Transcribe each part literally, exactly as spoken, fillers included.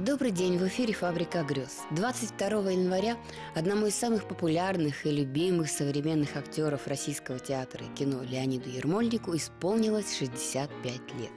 Добрый день, в эфире «Фабрика грез». двадцать второго января одному из самых популярных и любимых современных актеров российского театра и кино Леониду Ермольнику исполнилось шестьдесят пять лет.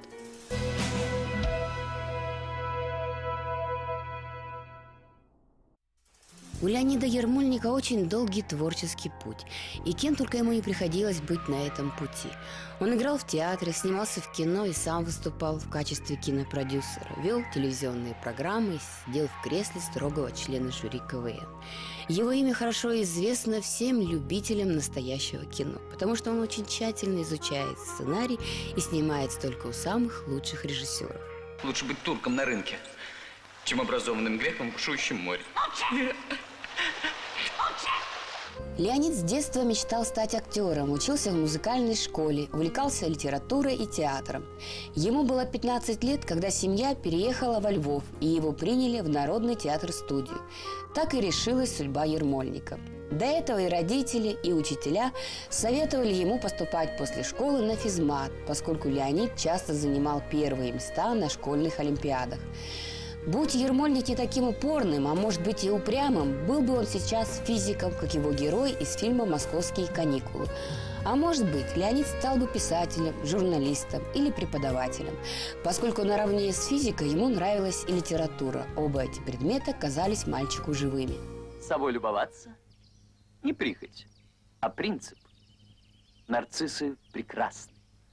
У Леонида Ермольника очень долгий творческий путь, и кем только ему не приходилось быть на этом пути. Он играл в театре, снимался в кино и сам выступал в качестве кинопродюсера, вел телевизионные программы и сидел в кресле строгого члена жюри ка вэ эн. Его имя хорошо известно всем любителям настоящего кино, потому что он очень тщательно изучает сценарий и снимается только у самых лучших режиссеров. Лучше быть турком на рынке, чем образованным греком, бушующим море. Леонид с детства мечтал стать актером, учился в музыкальной школе, увлекался литературой и театром. Ему было пятнадцать лет, когда семья переехала во Львов, и его приняли в Народный театр-студию. Так и решилась судьба Ермольника. До этого и родители, и учителя советовали ему поступать после школы на физмат, поскольку Леонид часто занимал первые места на школьных олимпиадах. Будь Ермольник не таким упорным, а может быть и упрямым, был бы он сейчас физиком, как его герой из фильма «Московские каникулы». А может быть, Леонид стал бы писателем, журналистом или преподавателем, поскольку наравне с физикой ему нравилась и литература. Оба эти предмета казались мальчику живыми. Собой любоваться не прихоть, а принцип. Нарциссы прекрасны,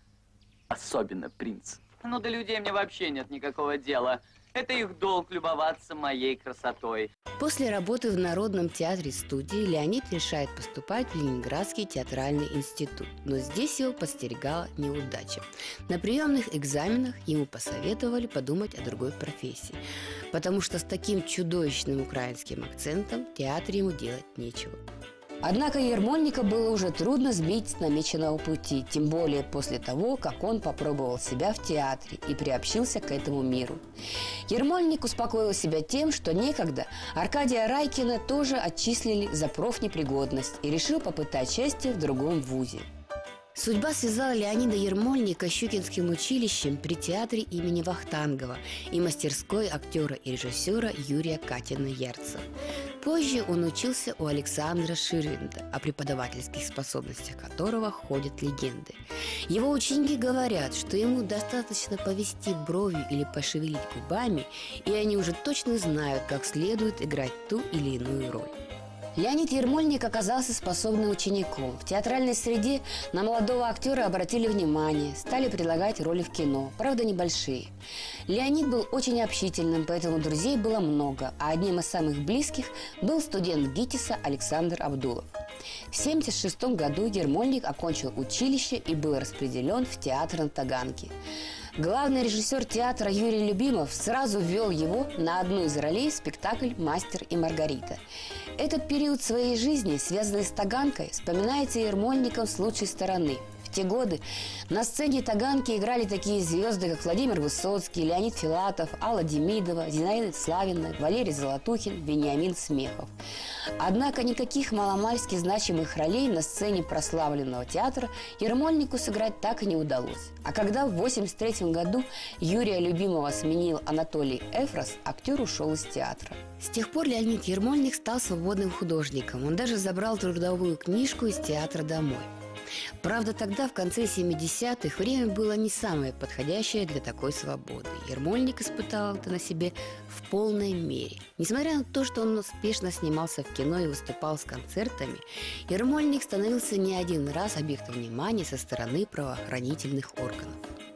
особенно принцип. Ну, до людей мне вообще нет никакого дела. Это их долг любоваться моей красотой. После работы в Народном театре-студии Леонид решает поступать в Ленинградский театральный институт. Но здесь его подстерегала неудача. На приемных экзаменах ему посоветовали подумать о другой профессии, потому что с таким чудовищным украинским акцентом в театре ему делать нечего. Однако Ермольника было уже трудно сбить с намеченного пути, тем более после того, как он попробовал себя в театре и приобщился к этому миру. Ермольник успокоил себя тем, что некогда Аркадия Райкина тоже отчислили за профнепригодность и решил попытать счастье в другом вузе. Судьба связала Леонида Ермольника с Щукинским училищем при театре имени Вахтангова и мастерской актера и режиссера Юрия Катина-Ярца. Позже он учился у Александра Ширвинда, о преподавательских способностях которого ходят легенды. Его ученики говорят, что ему достаточно повести бровью или пошевелить губами, и они уже точно знают, как следует играть ту или иную роль. Леонид Ермольник оказался способным учеником. В театральной среде на молодого актера обратили внимание, стали предлагать роли в кино, правда небольшие. Леонид был очень общительным, поэтому друзей было много, а одним из самых близких был студент ГИТИСа Александр Абдулов. В семьдесят шестом году Ермольник окончил училище и был распределен в театр на Таганке. Главный режиссер театра Юрий Любимов сразу ввел его на одну из ролей в спектакль «Мастер и Маргарита». Этот период своей жизни, связанный с Таганкой, вспоминается Ермольником с лучшей стороны. В те годы на сцене Таганки играли такие звезды, как Владимир Высоцкий, Леонид Филатов, Алла Демидова, Зинаида Славина, Валерий Золотухин, Вениамин Смехов. Однако никаких маломальски значимых ролей на сцене прославленного театра Ермольнику сыграть так и не удалось. А когда в восемьдесят третьем году Юрия Любимова сменил Анатолий Эфрос, актер ушел из театра. С тех пор Леонид Ермольник стал свободным художником. Он даже забрал трудовую книжку из театра домой. Правда, тогда, в конце семидесятых, время было не самое подходящее для такой свободы. Ермольник испытал это на себе в полной мере. Несмотря на то, что он успешно снимался в кино и выступал с концертами, Ермольник становился не один раз объектом внимания со стороны правоохранительных органов.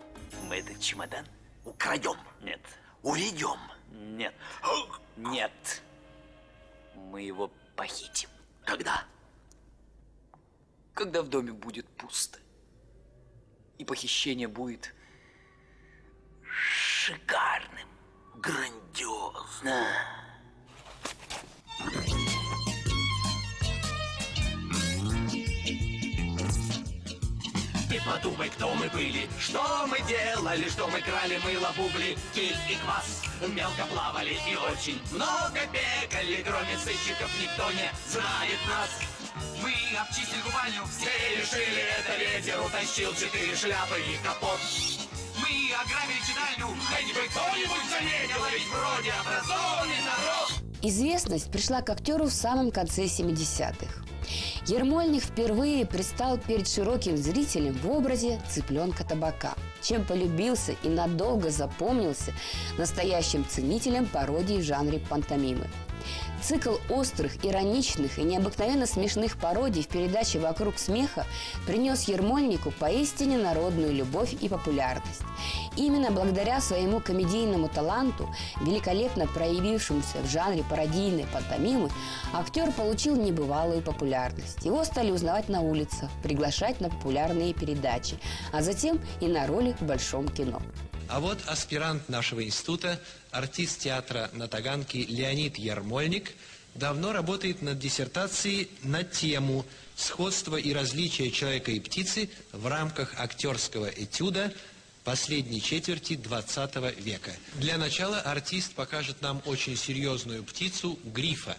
Мы этот чемодан украдем? Нет. Уведем? Нет. Нет. Мы его похитим. Когда? Когда в доме будет пусто. И похищение будет шикарным. Грандиозно. Ты подумай, кто мы были, что мы делали, что мы крали мыло, бугли, киль и квас. Мелко плавали и очень много бегали, кроме сыщиков никто не знает нас. Мы обчистили купальню, все решили, это ветер утащил четыре шляпы и капот. Мы мы ограбили читальню. Хоть бы кто-нибудь заметил, а ведь вроде образованный народ. Известность пришла к актеру в самом конце семидесятых. Ермольник впервые предстал перед широким зрителем в образе цыпленка-табака, чем полюбился и надолго запомнился настоящим ценителем пародий в жанре пантомимы. Цикл острых, ироничных и необыкновенно смешных пародий в передаче «Вокруг смеха» принес Ермольнику поистине народную любовь и популярность. Именно благодаря своему комедийному таланту, великолепно проявившемуся в жанре пародийной пантомимы, актер получил небывалую популярность. Его стали узнавать на улицах, приглашать на популярные передачи, а затем и на роли в большом кино. А вот аспирант нашего института, артист театра на Таганке Леонид Ермольник, давно работает над диссертацией на тему «Сходство и различия человека и птицы в рамках актерского этюда последней четверти двадцатого века». Для начала артист покажет нам очень серьезную птицу грифа.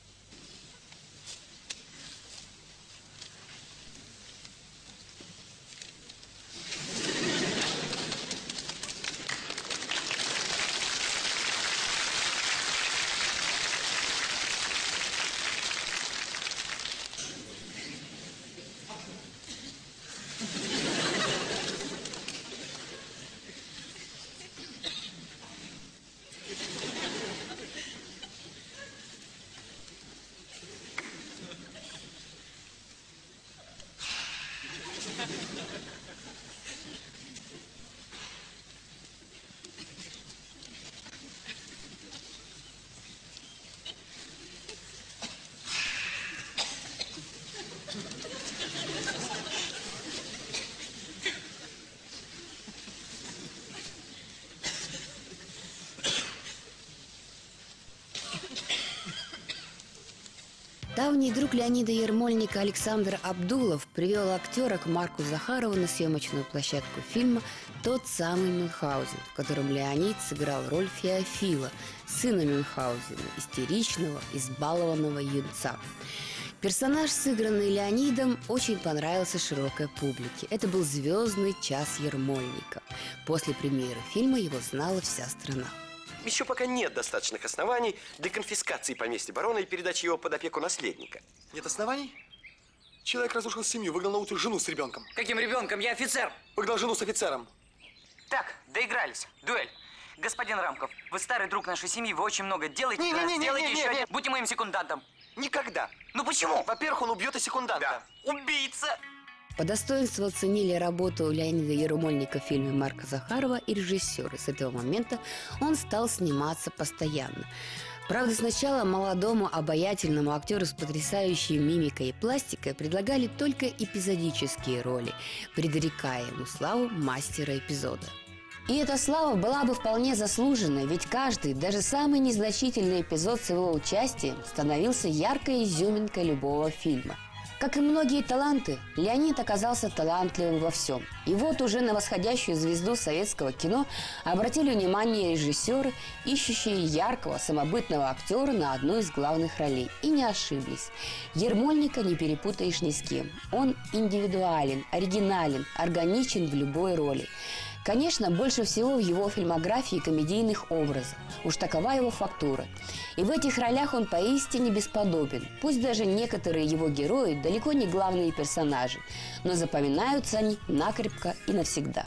Давний друг Леонида Ермольника Александр Абдулов привел актера к Марку Захарову на съемочную площадку фильма «Тот самый Мюнхгаузен», в котором Леонид сыграл роль Феофила, сына Мюнхгаузена, истеричного, избалованного юнца. Персонаж, сыгранный Леонидом, очень понравился широкой публике. Это был звездный час Ермольника. После премьеры фильма его знала вся страна. Еще пока нет достаточных оснований для конфискации поместья барона и передачи его под опеку наследника. Нет оснований? Человек разрушил семью, выгнал на утро жену с ребенком. Каким ребенком? Я офицер. Выгнал жену с офицером. Так, доигрались. Дуэль. Господин Рамков, вы старый друг нашей семьи, вы очень много делаете. Не, не, не, делайте не, не, еще не, не. один. Будьте моим секундантом. Никогда. Ну почему? Во-первых, он убьет и секунданта. Да. Убийца. По достоинству оценили работу Леонида Ермольника в фильме Марка Захарова и режиссеры. С этого момента он стал сниматься постоянно. Правда, сначала молодому обаятельному актеру с потрясающей мимикой и пластикой предлагали только эпизодические роли, предрекая ему славу мастера эпизода. И эта слава была бы вполне заслуженной, ведь каждый, даже самый незначительный эпизод с его участием становился яркой изюминкой любого фильма. Как и многие таланты, Леонид оказался талантливым во всем. И вот уже на восходящую звезду советского кино обратили внимание режиссеры, ищущие яркого, самобытного актера на одну из главных ролей. И не ошиблись. Ермольника не перепутаешь ни с кем. Он индивидуален, оригинален, органичен в любой роли. Конечно, больше всего в его фильмографии комедийных образов. Уж такова его фактура. И в этих ролях он поистине бесподобен. Пусть даже некоторые его герои далеко не главные персонажи, но запоминаются они накрепко и навсегда.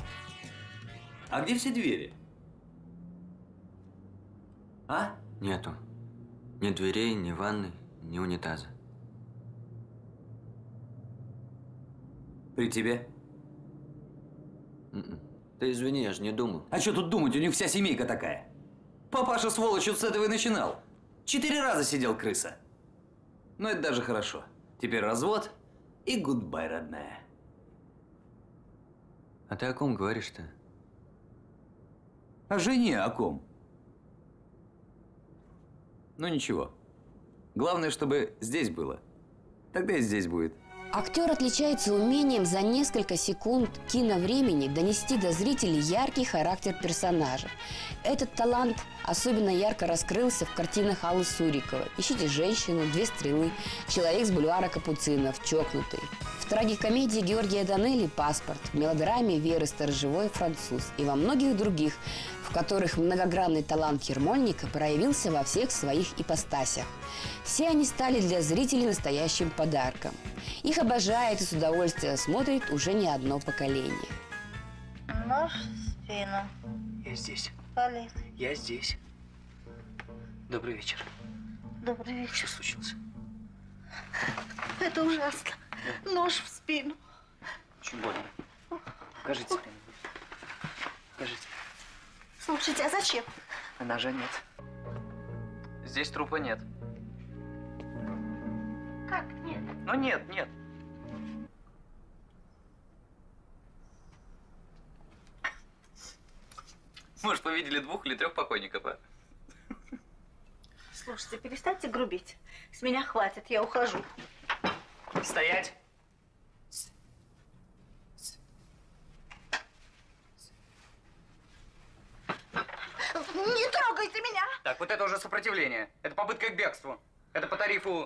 А где все двери? А? Нету. Ни дверей, ни ванны, ни унитаза. При тебе? М-м. Ты извини, я же не думал. А что тут думать, у них вся семейка такая. Папаша, сволочь, вот с этого и начинал. Четыре раза сидел крыса. Но это даже хорошо. Теперь развод и гудбай, родная. А ты о ком говоришь-то? О жене о ком? Ну ничего. Главное, чтобы здесь было. Тогда и здесь будет. Актер отличается умением за несколько секунд киновремени донести до зрителей яркий характер персонажа. Этот талант особенно ярко раскрылся в картинах Аллы Суриковой. «Ищите женщину», «Две стрелы», «Человек с бульвара Капуцинов», «Чокнутый». В трагикомедии Георгия Данелли «Паспорт», в мелодраме Веры Сторожевой «Француз» и во многих других, в которых многогранный талант Ермольника проявился во всех своих ипостасях. Все они стали для зрителей настоящим подарком. Их обожает и с удовольствием смотрит уже не одно поколение. Нож в спину. Я здесь. Болит. Я здесь. Добрый вечер. Добрый вечер. Что случилось? Это ужасно. Нож в спину. Очень больно. Покажите мне. Покажите. Слушайте, а зачем? А ножа нет. Здесь трупа нет. Как нет? Ну нет, нет. Может, вы видели двух или трех покойников, а? Слушайте, перестаньте грубить. С меня хватит, я ухожу. Стоять! Не трогайте меня! Так, вот это уже сопротивление. Это попытка к бегству. Это по тарифу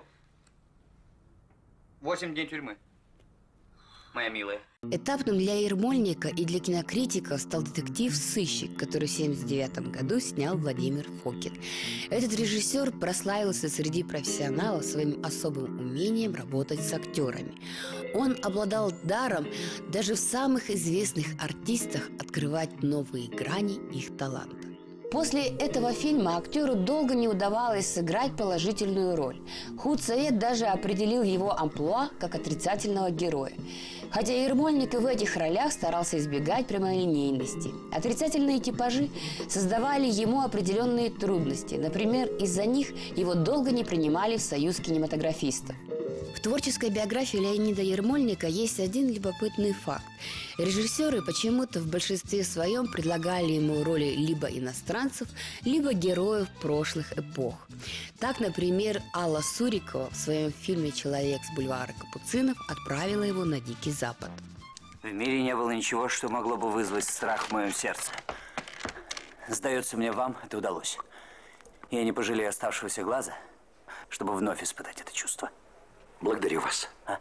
восемь дней тюрьмы. Моя милая. Этапным для Ермольника и для кинокритиков стал детектив «Сыщик», который в семьдесят девятом году снял Владимир Фокин. Этот режиссер прославился среди профессионалов своим особым умением работать с актерами. Он обладал даром даже в самых известных артистах открывать новые грани их таланта. После этого фильма актеру долго не удавалось сыграть положительную роль. Худсовет даже определил его амплуа как отрицательного героя. Хотя Ермольник и в этих ролях старался избегать прямолинейности. Отрицательные типажи создавали ему определенные трудности. Например, из-за них его долго не принимали в союз кинематографистов. В творческой биографии Леонида Ермольника есть один любопытный факт. Режиссеры почему-то в большинстве своем предлагали ему роли либо иностранцев, либо героев прошлых эпох. Так, например, Алла Сурикова в своем фильме «Человек с бульвара Капуцинов» отправила его на Дикий Запад. В мире не было ничего, что могло бы вызвать страх в моем сердце. Сдается мне, вам это удалось. Я не пожалею оставшегося глаза, чтобы вновь испытать это чувство. Благодарю вас. А?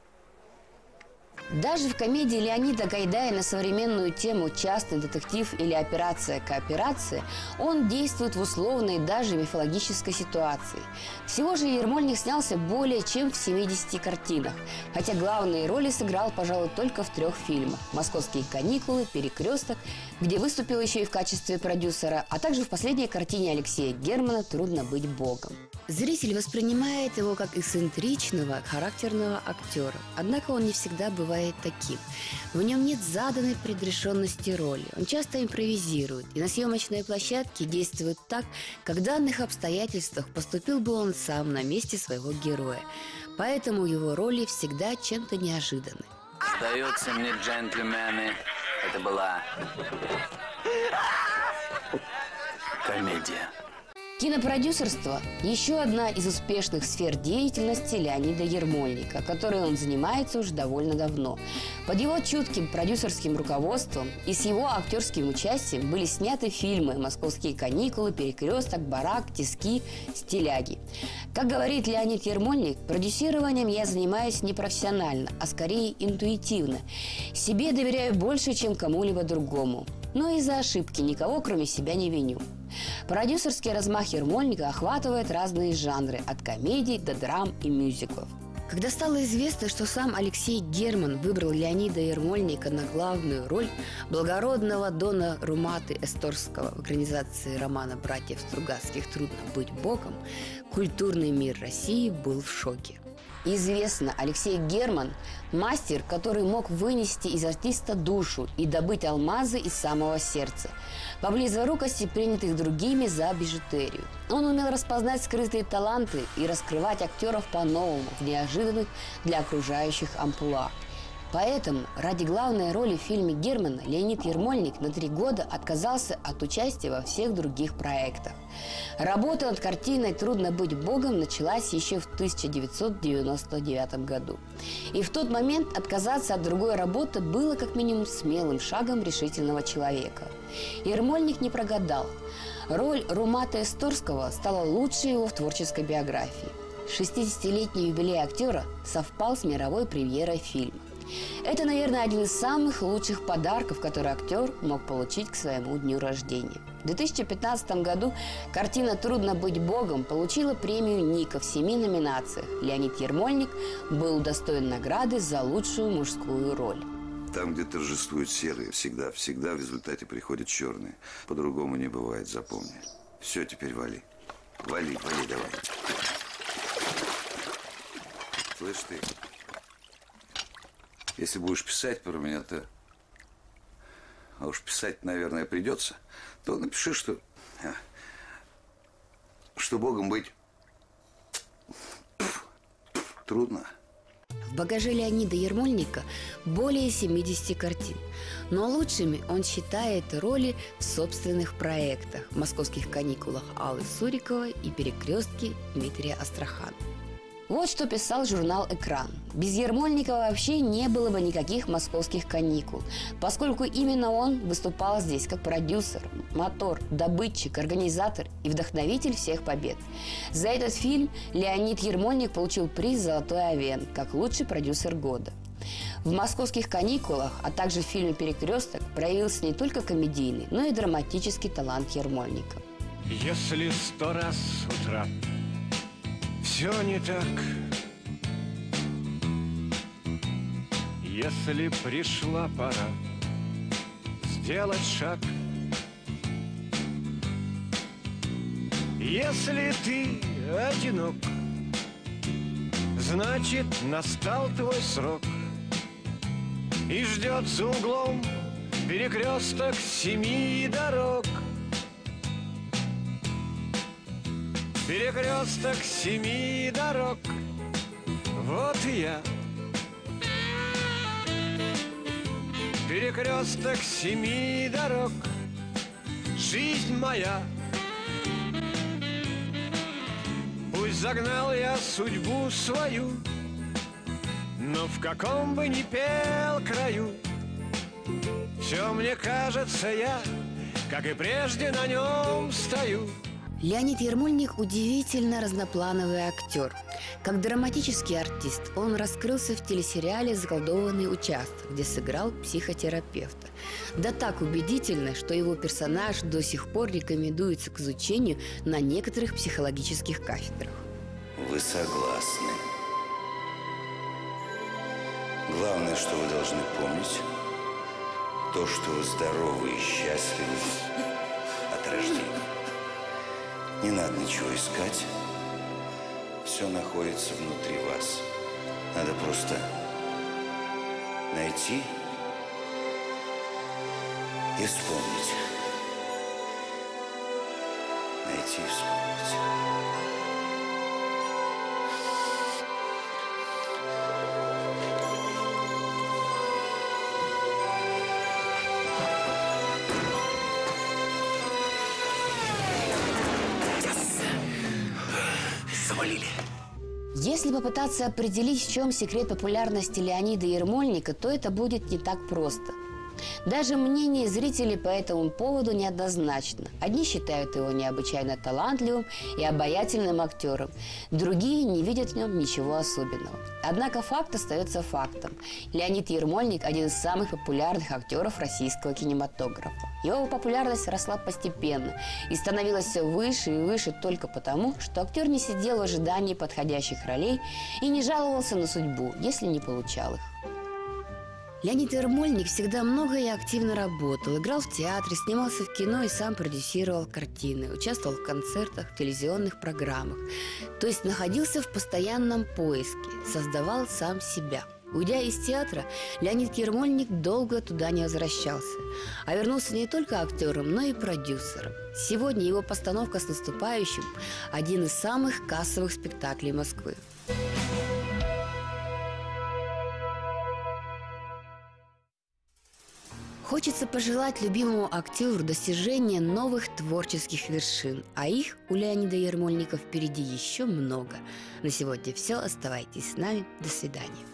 Даже в комедии Леонида Гайдая на современную тему «Частный детектив» или «Операция-кооперация» он действует в условной, даже мифологической ситуации. Всего же Ермольник снялся более чем в семидесяти картинах, хотя главные роли сыграл, пожалуй, только в трех фильмах: «Московские каникулы», «Перекресток», где выступил еще и в качестве продюсера, а также в последней картине Алексея Германа «Трудно быть богом». Зритель воспринимает его как эксцентричного, характерного актера, однако он не всегда бывает таким. В нем нет заданной предрешенности роли, он часто импровизирует, и на съемочной площадке действует так, как в данных обстоятельствах поступил бы он сам на месте своего героя. Поэтому его роли всегда чем-то неожиданны. Сдается мне, джентльмены, это была комедия. Кинопродюсерство – еще одна из успешных сфер деятельности Леонида Ермольника, которой он занимается уже довольно давно. Под его чутким продюсерским руководством и с его актерским участием были сняты фильмы «Московские каникулы», «Перекресток», «Барак», «Тиски», «Стиляги». Как говорит Леонид Ермольник, продюсированием я занимаюсь не профессионально, а скорее интуитивно. Себе доверяю больше, чем кому-либо другому. Но из-за ошибки никого, кроме себя, не виню. Продюсерский размах Ермольника охватывает разные жанры, от комедий до драм и мюзиклов. Когда стало известно, что сам Алексей Герман выбрал Леонида Ермольника на главную роль благородного дона Руматы Эсторского в экранизации романа братьев Стругацких «Трудно быть богом», культурный мир России был в шоке. Известно, Алексей Герман – мастер, который мог вынести из артиста душу и добыть алмазы из самого сердца, по близорукости принятых другими за бижутерию. Он умел распознать скрытые таланты и раскрывать актеров по-новому, в неожиданных для окружающих амплуа. Поэтому ради главной роли в фильме Германа Леонид Ермольник на три года отказался от участия во всех других проектах. Работа над картиной «Трудно быть богом» началась еще в тысяча девятьсот девяносто девятом году. И в тот момент отказаться от другой работы было как минимум смелым шагом решительного человека. Ермольник не прогадал. Роль Румата Эсторского стала лучшей его в творческой биографии. шестидесятилетний юбилей актера совпал с мировой премьерой фильма. Это, наверное, один из самых лучших подарков, который актер мог получить к своему дню рождения. В две тысячи пятнадцатом году картина «Трудно быть Богом» получила премию Ника в семи номинациях. Леонид Ермольник был удостоен награды за лучшую мужскую роль. Там, где торжествуют серые, всегда, всегда в результате приходят черные. По-другому не бывает, запомни. Все, теперь вали. Вали, вали, давай. Слышь ты, если будешь писать про меня, то... А уж писать, наверное, придется, то напиши, что... Что Богом быть трудно. В багаже Леонида Ермольника более семидесяти картин. Но лучшими он считает роли в собственных проектах «Московских каникулах» Аллы Суриковой и «Перекрестке» Дмитрия Астрахана. Вот что писал журнал «Экран». Без Ермольника вообще не было бы никаких «Московских каникул», поскольку именно он выступал здесь как продюсер, мотор, добытчик, организатор и вдохновитель всех побед. За этот фильм Леонид Ермольник получил приз «Золотой Овен» как лучший продюсер года. В «Московских каникулах», а также в фильме «Перекресток» проявился не только комедийный, но и драматический талант Ермольника. Если сто раз с утра все не так, если пришла пора сделать шаг, если ты одинок, значит, настал твой срок, и ждет за углом перекресток семи дорог. Перекресток семи дорог, вот и я. Перекресток семи дорог, жизнь моя. Пусть загнал я судьбу свою, но в каком бы ни пел краю, все мне кажется, я, как и прежде, на нем стою. Леонид Ермольник – удивительно разноплановый актер. Как драматический артист он раскрылся в телесериале «Заколдованный участок», где сыграл психотерапевта. Да так убедительно, что его персонаж до сих пор рекомендуется к изучению на некоторых психологических кафедрах. Вы согласны. Главное, что вы должны помнить, то, что вы здоровы и счастливы от рождения. Не надо ничего искать. Все находится внутри вас. Надо просто найти и вспомнить. Найти и вспомнить. Если попытаться определить, в чем секрет популярности Леонида Ермольника, то это будет не так просто. Даже мнение зрителей по этому поводу неоднозначно. Одни считают его необычайно талантливым и обаятельным актером, другие не видят в нем ничего особенного. Однако факт остается фактом. Леонид Ермольник – один из самых популярных актеров российского кинематографа. Его популярность росла постепенно и становилась все выше и выше только потому, что актер не сидел в ожидании подходящих ролей и не жаловался на судьбу, если не получал их. Леонид Ермольник всегда много и активно работал, играл в театре, снимался в кино и сам продюсировал картины, участвовал в концертах, в телевизионных программах. То есть находился в постоянном поиске, создавал сам себя. Уйдя из театра, Леонид Ермольник долго туда не возвращался, а вернулся не только актером, но и продюсером. Сегодня его постановка «С наступающим» – один из самых кассовых спектаклей Москвы. Хочется пожелать любимому актеру достижения новых творческих вершин, а их у Леонида Ермольника впереди еще много. На сегодня все. Оставайтесь с нами. До свидания.